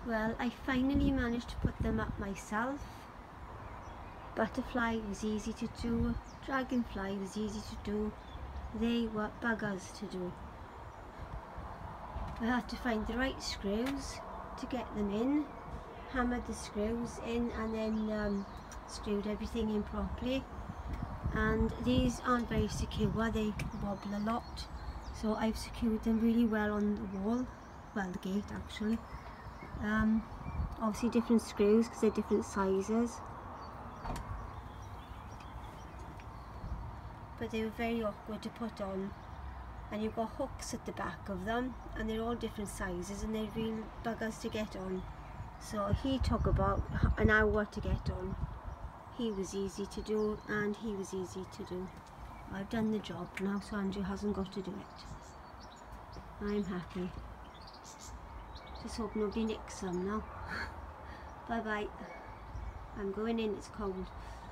Well, I finally managed to put them up myself. Butterfly was easy to do, dragonfly was easy to do, they were buggers to do. I had to find the right screws to get them in, hammered the screws in and then screwed everything in properly. And these aren't very secure, they wobble a lot, so I've secured them really well on the wall, well, the gate actually. Obviously different screws because they're different sizes, but they were very awkward to put on, and you've got hooks at the back of them and they're all different sizes and they're real buggers to get on. So he took about an hour to get on. He was easy to do and he was easy to do. I've done the job now, so Andrew hasn't got to do it. I'm happy. Just hope nobody nicks them now. Bye bye. I'm going in, it's cold.